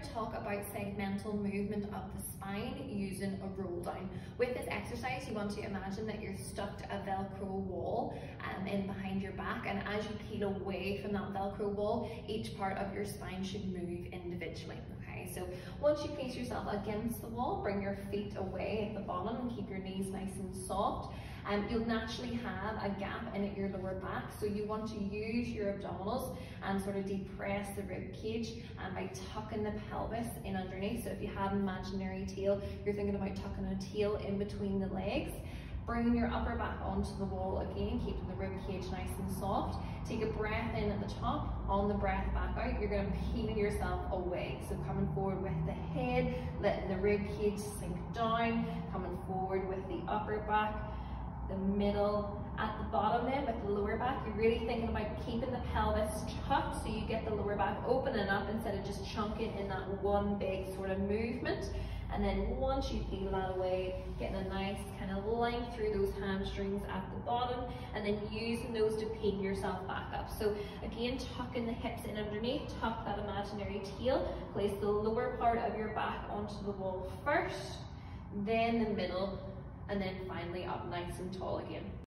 to talk about segmental movement of the spine using a roll down. With this exercise, you want to imagine that you're stuck to a Velcro wall in behind your back, and as you peel away from that Velcro wall, each part of your spine should move individually. Okay, so once you place yourself against the wall, bring your feet away at the bottom and keep your knees nice and soft. You'll naturally have a gap in your lower back, so you want to use your abdominals and sort of depress the rib cage by tucking the pelvis in underneath. So if you had an imaginary tail, you're thinking about tucking a tail in between the legs. Bringing your upper back onto the wall again, keeping the rib cage nice and soft. Take a breath in at the top. On the breath back out, you're going to peel yourself away. So coming forward with the head, letting the rib cage sink down, coming forward with the upper back, the middle. At the bottom then with the lower back, you're really thinking about keeping the pelvis tucked so you get the lower back opening up instead of just chunking in that one big sort of movement. And then once you peel that away, getting a nice kind of line through those hamstrings at the bottom, and then using those to peel yourself back up. So again, tucking the hips in underneath, tuck that imaginary tail, place the lower part of your back onto the wall first, then the middle, and then finally up nice and tall again.